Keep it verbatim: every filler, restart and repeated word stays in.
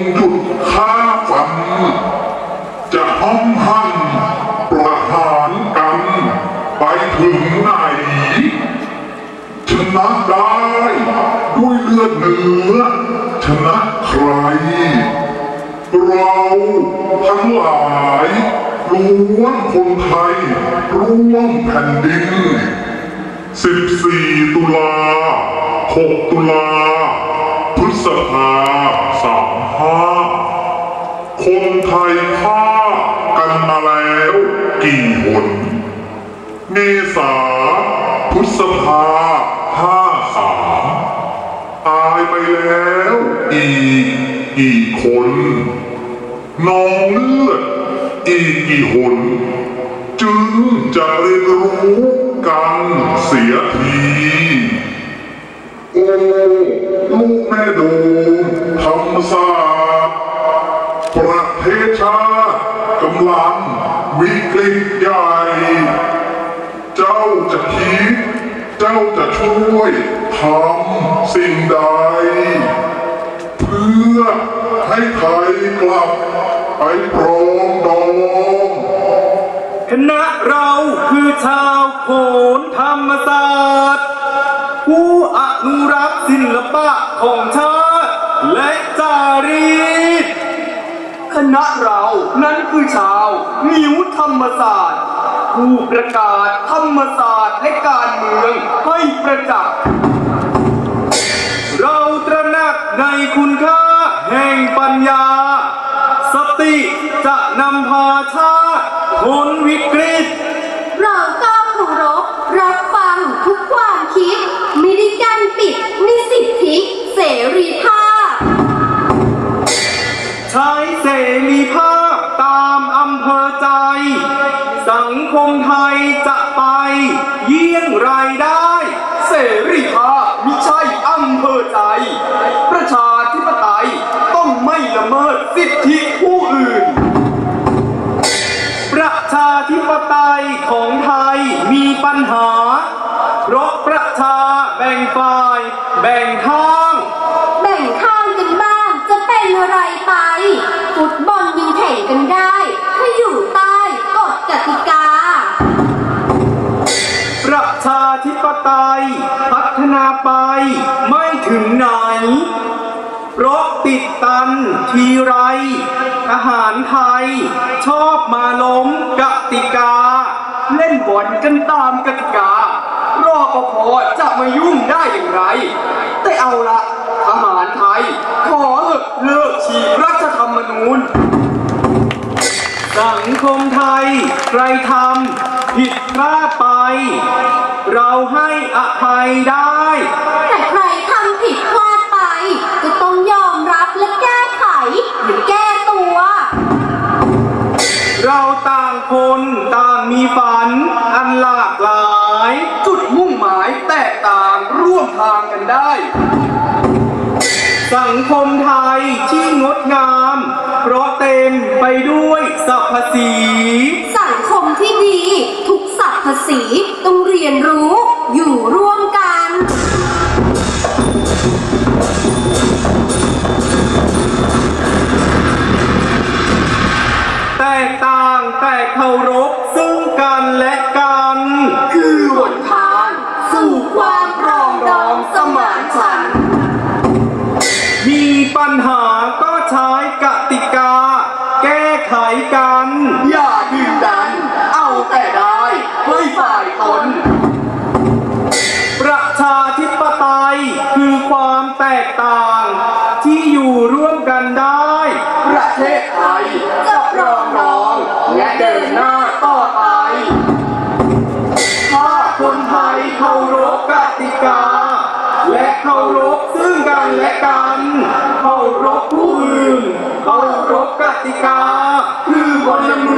หยุดฆ่าฟันจะห้องหั่นประหารกันไปถึงไหนชนะได้ด้วยเลือดเนื้อชนะใครเราทั้งหลายล้วนคนไทยร่วมแผ่นดินสิบสี่ตุลาหกตุลาพฤษภาสามห้าคนไทยฆ่ากันมาแล้วกี่หนเมษาพฤษภาห้าสามตายไปแล้วอีกกี่คนนองเลือดอีกกี่หนจึงจะเรียนรู้กันเสียทีโอ้ลูกแม่โดมธรรมศาสตร์ประเทศชาติกำลังวิกฤตใหญ่เจ้าจะคิดเจ้าจะช่วยทำสิ่งใดเพื่อให้ไทยกลับไปปรองดองคณะเราคือชาวโขนธรรมศาสตร์ผู้อนุรักษ์ศิลปะของชาติและจารีตคณะเรานั้นคือชาวนิ้วธรรมศาสตร์ผู้ประกาศธรรมศาสตร์และการเมืองให้ประจักษ์เราตระหนักในคุณค่าแห่งปัญญาสติจะนำพาชาติพ้นวิกฤตเราก็เคารพรับฟังทุกความคิดไม่ได้กั้นปิดในสิทธิเสรีภาพใช้เสรีภาพตามอำเภอใจสังคมไทยจะไปเยี่ยงไรได้เสรีภาพมิใช่อำเภอใจประชาธิปไตยต้องไม่ละเมิดสิทธิผู้อื่นประชาธิปไตยของไทยมีปัญหาเพราะประชาแบ่งฝ่ายแบ่งข้างแบ่งข้างกันบ้างจะเป็นอะไรไปฟุตบอลยังแข่งกันได้ถ้าอยู่ใต้กฎกติกาประชาธิปไตยพัฒนาไปไม่ถึงไหนเพราะติดตันทีไรทหารไทยชอบมาล้มกติกาเล่นบอลกันตามกติการอปภจะมายุ่งได้อย่างไรแต่เอาละทหารไทยขอเลิกฉีกรัฐธรรมนูญสังคมไทยใครทำผิดพลาดไปเราให้อภัยได้แต่ใครทำผิดพลาดไปก็ต้องยอมรับและแก้ไขหรือแก้ตัวเราต่างคนต่างมีฝันอันหลากหลายจุดมุ่งหมายแตกต่างร่วมทางกันได้สังคมไทยที่งดงามเพราะเต็มไปด้วยสรรพสีสังคมที่ดีทุกสรรพสีต้องเรียนรู้อยู่ร่วมกันแตกต่างแต่เคารพซึ่งกันและกันคือหนทางสู่ความปรองดองสมานฉันท์มีปัญหาก็ใช้กติกาแก้ไขกันอย่าดึงดันเอาแต่ได้ให้ฝ่ายตนประชาธิปไตยคือความแตกต่างที่อยู่ร่วมกันได้ประเทศไทยจะปรองดองและเดินหน้าต่อไปถ้าคนไทยเคารพกติกาและเคารพซึ่งกันและกันเคารพผู้อื่นเคารพกติกาคือพลเมื